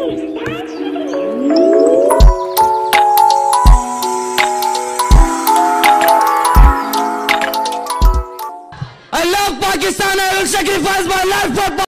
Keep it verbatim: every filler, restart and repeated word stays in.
I love Pakistan. I will sacrifice my life for